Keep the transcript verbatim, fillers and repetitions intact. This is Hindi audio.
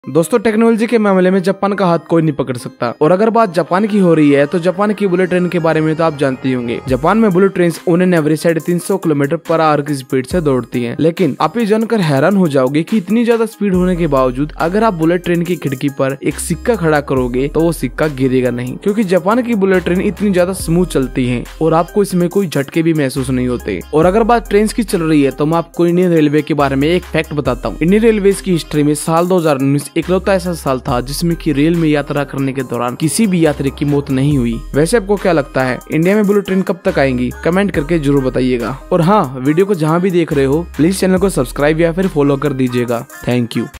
दोस्तों टेक्नोलॉजी के मामले में जापान का हाथ कोई नहीं पकड़ सकता। और अगर बात जापान की हो रही है तो जापान की बुलेट ट्रेन के बारे में तो आप जानते ही होंगे। जापान में बुलेट ट्रेन ऑन एवरेज साढ़े तीन सौ किलोमीटर पर आवर की स्पीड से दौड़ती हैं। लेकिन आप ये जानकर हैरान हो जाओगे कि इतनी ज्यादा स्पीड होने के बावजूद अगर आप बुलेट ट्रेन की खिड़की पर एक सिक्का खड़ा करोगे तो वो सिक्का गिरेगा नहीं, क्योंकि जापान की बुलेट ट्रेन इतनी ज्यादा स्मूथ चलती है और आपको इसमें कोई झटके भी महसूस नहीं होते। और अगर बात ट्रेन की चल रही है तो मैं आपको इंडियन रेलवे के बारे में एक फैक्ट बताता हूँ। इंडियन रेलवे की हिस्ट्री में साल दो हजार उन्नीस इकलौता ऐसा साल था जिसमें कि रेल में यात्रा करने के दौरान किसी भी यात्री की मौत नहीं हुई। वैसे आपको क्या लगता है इंडिया में बुलेट ट्रेन कब तक आएंगी? कमेंट करके जरूर बताइएगा। और हाँ, वीडियो को जहाँ भी देख रहे हो प्लीज चैनल को सब्सक्राइब या फिर फॉलो कर दीजिएगा। Thank you.